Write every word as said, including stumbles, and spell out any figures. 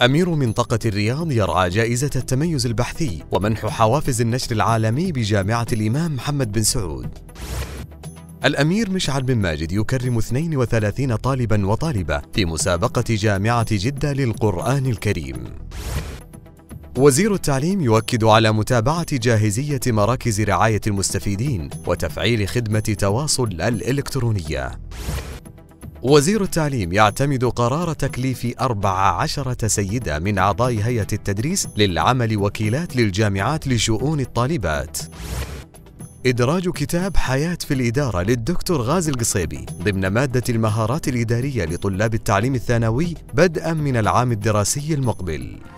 أمير منطقة الرياض يرعى جائزة التميز البحثي ومنح حوافز النشر العالمي بجامعة الإمام محمد بن سعود. الأمير مشعل بن ماجد يكرم اثنين وثلاثين طالباً وطالبة في مسابقة جامعة جدة للقرآن الكريم. وزير التعليم يؤكد على متابعة جاهزية مراكز رعاية المستفيدين وتفعيل خدمة تواصل الإلكترونية. وزير التعليم يعتمد قرار تكليف أربع عشرة سيدة من أعضاء هيئة التدريس للعمل وكيلات للجامعات لشؤون الطالبات. إدراج كتاب حياة في الإدارة للدكتور غازي القصيبي ضمن مادة المهارات الإدارية لطلاب التعليم الثانوي بدءاً من العام الدراسي المقبل.